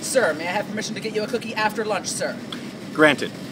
Sir, may I have permission to get you a cookie after lunch, sir? Granted.